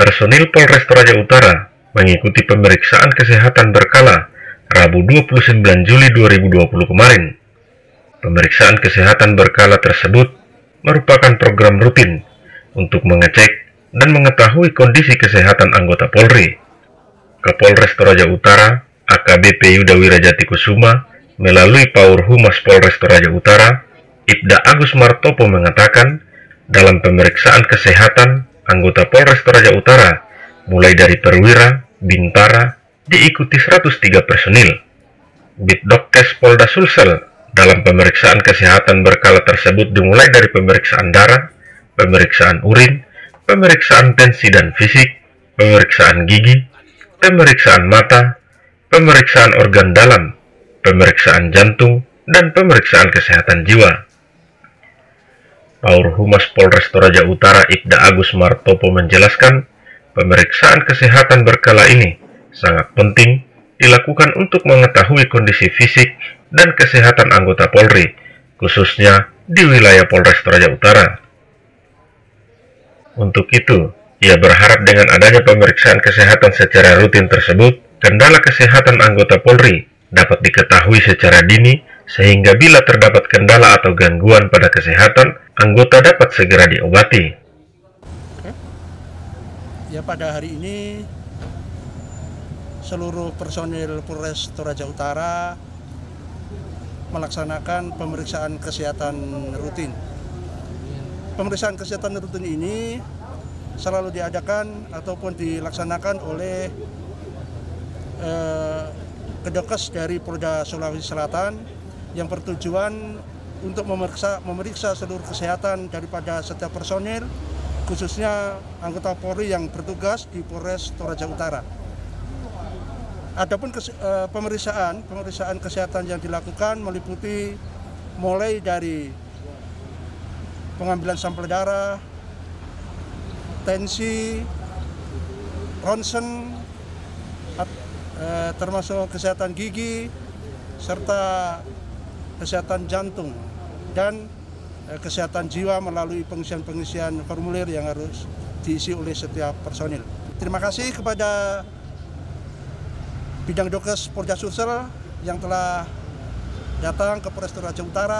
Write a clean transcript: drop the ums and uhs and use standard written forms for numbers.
Personil Polres Toraja Utara mengikuti pemeriksaan kesehatan berkala Rabu 29 Juli 2020 kemarin. Pemeriksaan kesehatan berkala tersebut merupakan program rutin untuk mengecek dan mengetahui kondisi kesehatan anggota Polri. Kapolres Toraja Utara, AKBP Yuda Wirajati Kusuma, melalui Paur Humas Polres Toraja Utara, Ibda Agus Martopo mengatakan, dalam pemeriksaan kesehatan anggota Polres Toraja Utara, mulai dari perwira, bintara, diikuti 103 personil. Bitdokes Polda Sulsel dalam pemeriksaan kesehatan berkala tersebut dimulai dari pemeriksaan darah, pemeriksaan urin, pemeriksaan tensi dan fisik, pemeriksaan gigi, pemeriksaan mata, pemeriksaan organ dalam, pemeriksaan jantung, dan pemeriksaan kesehatan jiwa. Paur Humas Polres Toraja Utara Ibda Agus Martopo menjelaskan, pemeriksaan kesehatan berkala ini sangat penting dilakukan untuk mengetahui kondisi fisik dan kesehatan anggota Polri, khususnya di wilayah Polres Toraja Utara. Untuk itu, ia berharap dengan adanya pemeriksaan kesehatan secara rutin tersebut, kendala kesehatan anggota Polri dapat diketahui secara dini sehingga bila terdapat kendala atau gangguan pada kesehatan, anggota dapat segera diobati. Ya, pada hari ini seluruh personil Polres Toraja Utara melaksanakan pemeriksaan kesehatan rutin. Pemeriksaan kesehatan rutin ini selalu diadakan ataupun dilaksanakan oleh Kedokes dari Polda Sulawesi Selatan yang bertujuan untuk memeriksa seluruh kesehatan daripada setiap personil, khususnya anggota Polri yang bertugas di Polres Toraja Utara. Adapun pemeriksaan kesehatan yang dilakukan meliputi mulai dari pengambilan sampel darah, tensi, ronsen, termasuk kesehatan gigi, serta kesehatan jantung dan kesehatan jiwa melalui pengisian formulir yang harus diisi oleh setiap personil. Terima kasih kepada Bidang Dokes Polda Sulsel yang telah datang ke Polres Toraja Utara.